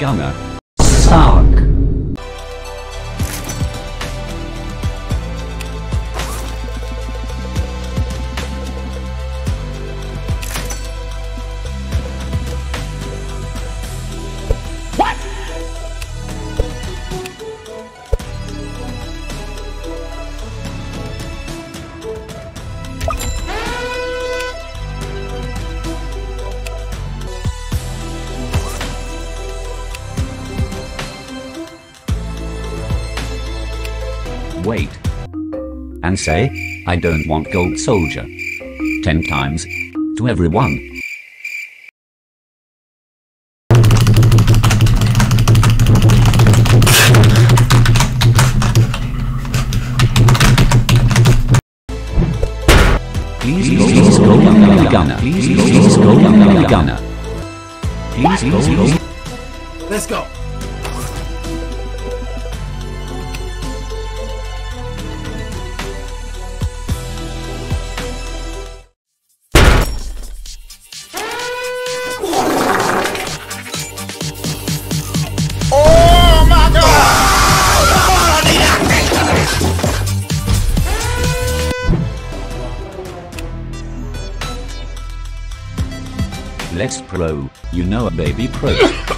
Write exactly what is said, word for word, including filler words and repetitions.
Gunner. Suck. Wait. And say, I don't want gold soldier. Ten times. To everyone. Please, please go Gunner Gunner. Please, please go Gunner Gunner. Please, please go. Let's go. Let's pro, you know a baby pro.